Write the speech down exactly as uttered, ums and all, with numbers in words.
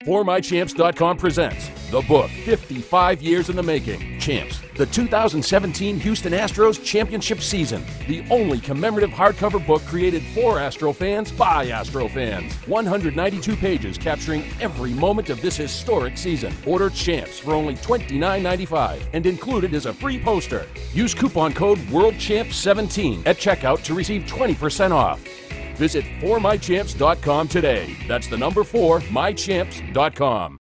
For My Champs dot com presents the book fifty-five years in the Making, Champs, the two thousand seventeen Houston Astros championship season. The only commemorative hardcover book created for Astro fans by Astro fans. one hundred ninety-two pages capturing every moment of this historic season. Order Champs for only twenty-nine ninety-five, and included is a free poster. Use coupon code world champ seventeen at checkout to receive twenty percent off. Visit For My Champs dot com today. That's the number four, My Champs dot com.